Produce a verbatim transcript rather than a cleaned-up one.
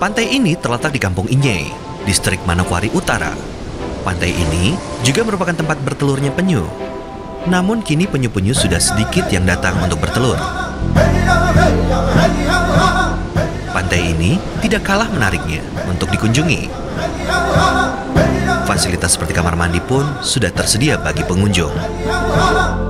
Pantai ini terletak di Kampung Inyai, distrik Manokwari Utara. Pantai ini juga merupakan tempat bertelurnya penyu. Namun kini penyu-penyu sudah sedikit yang datang untuk bertelur. Pantai ini tidak kalah menariknya untuk dikunjungi. Fasilitas seperti kamar mandi pun sudah tersedia bagi pengunjung.